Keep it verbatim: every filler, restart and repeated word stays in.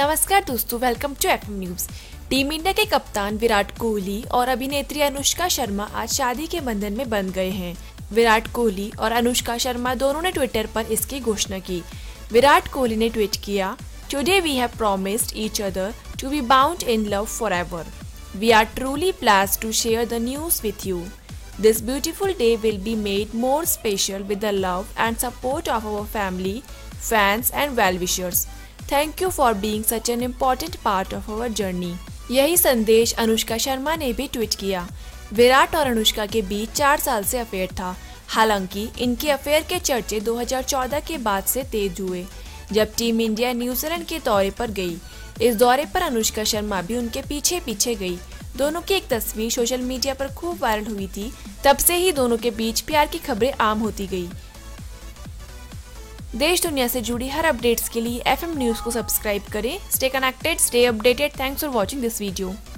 नमस्कार दोस्तों, welcome to F M news. Team India के कप्तान विराट कोहली और अभिनेत्री अनुष्का शर्मा आज शादी के बंधन में बंध गए हैं। विराट कोहली और अनुष्का शर्मा दोनों ने ट्विटर पर इसकी घोषणा की। विराट कोहली ने ट्वीट किया, today we have promised each other to be bound in love forever. We are truly blessed to share the news with you. This beautiful day will be made more special with the love and support of our family, fans and well-wishers. Thank you for being such an important part of our journey. यही संदेश अनुष्का शर्मा ने भी tweet किया। विराट और अनुष्का के बीच चार साल से अफेयर था। हालांकि इनके अफेयर के चर्चे दो हज़ार चौदह के बाद से तेज हुए, जब टीम इंडिया न्यूजीलैंड के दौरे पर गई। इस दौरे पर अनुष्का शर्मा भी उनके पीछे पीछे गई। दोनों की एक तस्वीर सोशल मीडिया पर खूब वायरल हुई थी। तब से ही दोनों के बीच प्यार की खबरें आम होती गई। देश दुनिया से जुड़ी हर अपडेट्स के लिए एफ एम न्यूज को सब्सक्राइब करें। Stay connected, stay updated. Thanks for watching this video.